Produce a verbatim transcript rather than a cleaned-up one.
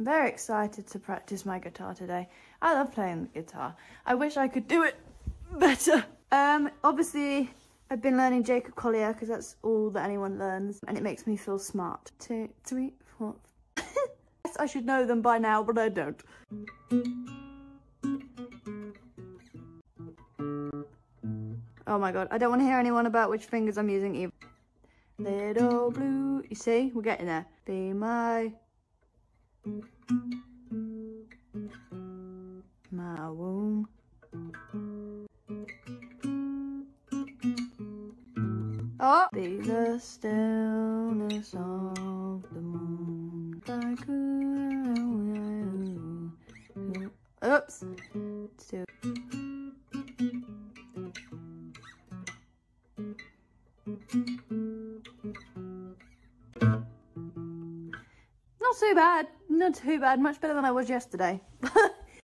I'm very excited to practice my guitar today. I love playing the guitar. I wish I could do it better. Um, obviously, I've been learning Jacob Collier because that's all that anyone learns, and it makes me feel smart. Two, three, four. Yes, I should know them by now, but I don't. Oh my god, I don't want to hear anyone about which fingers I'm using either. Little blue, you see, we're getting there. Be my, my womb. Oh! Be the stillness of the moon. Like oops. Still. Not too bad. Not too bad. Much better than I was yesterday.